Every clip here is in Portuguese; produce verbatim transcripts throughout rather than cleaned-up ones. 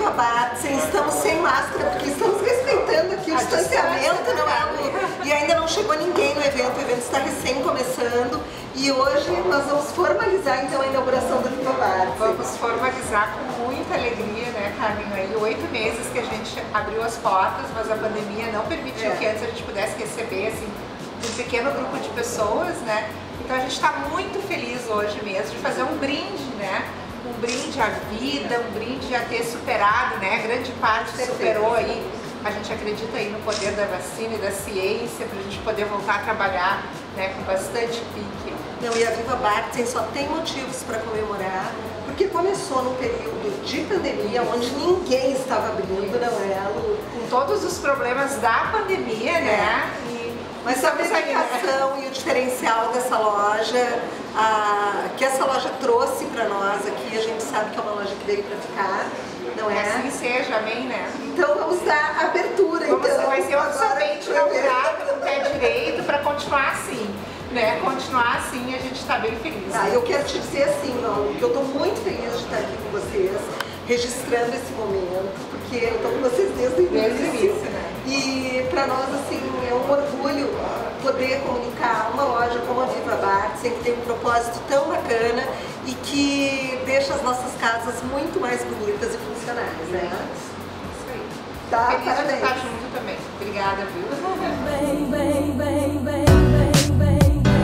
Viva Bartzen, estamos sem máscara porque estamos respeitando aqui o distanciamento, não é, Lu? E ainda não chegou ninguém no evento, o evento está recém começando e hoje nós vamos formalizar então a inauguração do Viva Bartzen. Vamos formalizar com muita alegria, né, Carmen? Aí oito meses que a gente abriu as portas, mas a pandemia não permitiu é. que antes a gente pudesse receber assim, um pequeno grupo de pessoas, né? Então a gente está muito feliz hoje mesmo de fazer um brinde, né? Um brinde à vida, um brinde a ter superado, né? Grande parte superou aí. A gente acredita aí no poder da vacina e da ciência para a gente poder voltar a trabalhar, né, com bastante pique. Não, e a Viva Bartzen só tem motivos para comemorar, porque começou num período de pandemia, onde ninguém estava abrindo, não é, Lu? Com todos os problemas da pandemia, é. né? E Mas a dedicação e o diferencial dessa loja, a, que essa loja trouxe para nós aqui, a gente sabe que é uma loja que veio para ficar, não é? Assim seja, amém, né? Então vamos dar abertura, vamos, então. Vai ser oficialmente inaugurado com o pé direito para continuar assim, né? Continuar assim, a gente está bem feliz. Tá, eu quero te dizer assim, ó, que eu estou muito feliz de estar aqui com vocês, registrando esse momento, porque eu estou com vocês desde o início. Desde o início, né? E para nós, assim, é um orgulho poder comunicar uma loja como a Viva Bartzen, que tem um propósito tão bacana e que deixa as nossas casas muito mais bonitas e funcionais, né? Isso aí. Tá, feliz parabéns. de estar junto também. Obrigada, viu? Bem, bem, bem, bem, bem, bem.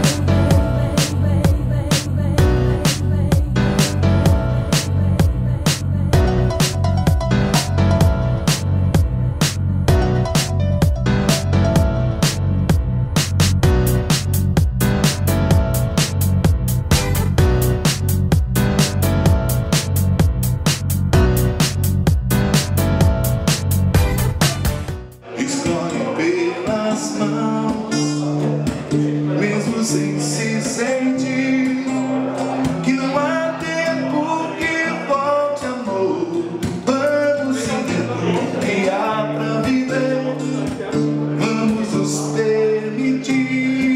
Sem se sentir que não há tempo que volte, amor. Vamos seguir que há pra viver, vamos nos permitir.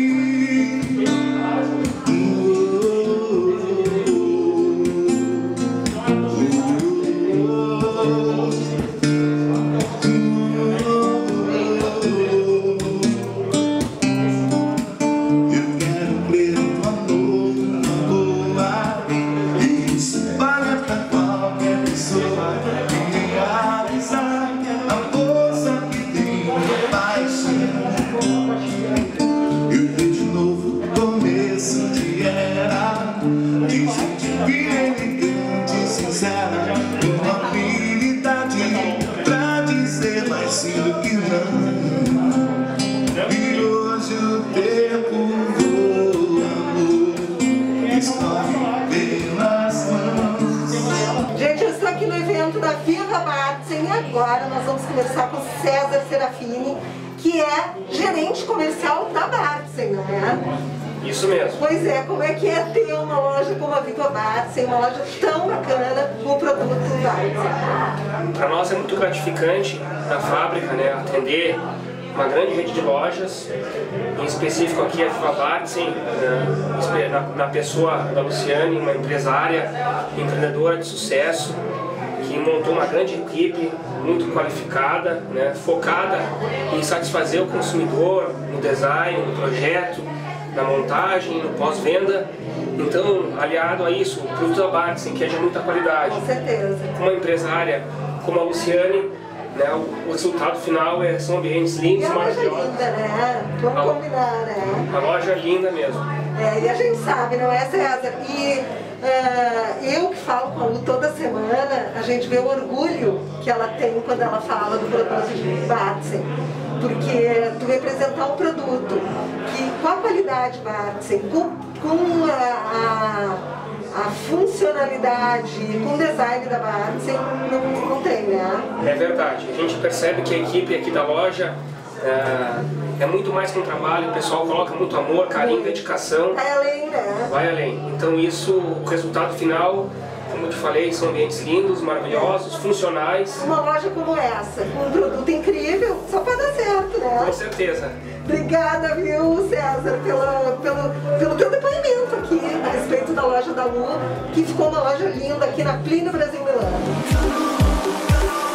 Gente, eu estou aqui no evento da Viva Bartzen e agora nós vamos conversar com o César Serafini, que é gerente comercial da Bartzen, não é? Isso mesmo. Pois é, como é que é ter uma loja como a Viva Bartzen, uma loja tão bacana com o produto Bartzen? Para nós é muito gratificante na fábrica, né, atender uma grande rede de lojas, em específico aqui a Viva Bartzen, na, na pessoa da Luciane, uma empresária, empreendedora de sucesso, que montou uma grande equipe muito qualificada, né, focada em satisfazer o consumidor no design, no projeto, na montagem, no pós-venda. Então, aliado a isso, o produto da Bartzen, que é de muita qualidade. Com certeza. Uma empresária como a Luciane, né, o resultado final é, são ambientes lindos, e a maravilhosos. loja linda, né? Vamos a, combinar, né? A loja é linda mesmo. É, e a gente sabe, não é, César? E uh, eu que falo com a Lu toda semana, a gente vê o orgulho que ela tem quando ela fala do produto de Bartzen. Porque tu representar um produto que com a qualidade Bartzen, com, com a, a, a funcionalidade, com o design da Bartzen, não, não tem, né? É verdade. A gente percebe que a equipe aqui da loja é, é muito mais que um trabalho, o pessoal coloca muito amor, carinho, dedicação. Vai além, né? Vai além. Então isso, o resultado final, como eu te falei, são ambientes lindos, maravilhosos, funcionais. Uma loja como essa, com um produto incrível, só pode dar certo, né? Com certeza. Obrigada, viu, César, pela, pelo, pelo teu depoimento aqui a respeito da loja da Lu, que ficou uma loja linda aqui na Plínio Brasil Milano.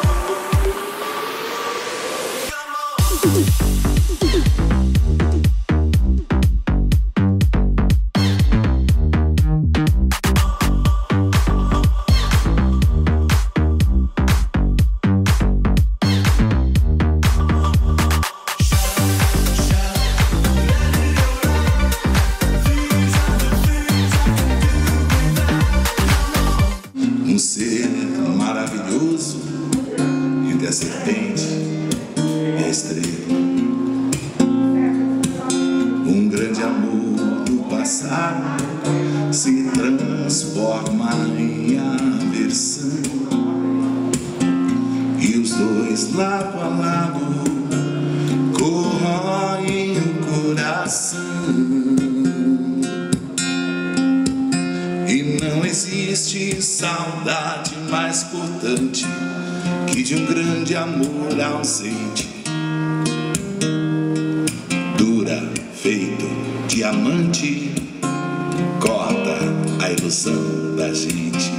Um ser maravilhoso entre a serpente e a estrela. Um grande amor do passado se transforma em aversão. E os dois lado a lado corroem o coração. E não existe saudade mais cortante que de um grande amor ausente. Dura, feito diamante, corta a ilusão da gente.